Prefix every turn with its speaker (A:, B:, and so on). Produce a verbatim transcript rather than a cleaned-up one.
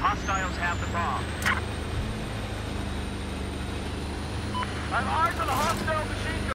A: Hostiles have the bomb. I have eyes on a hostile machine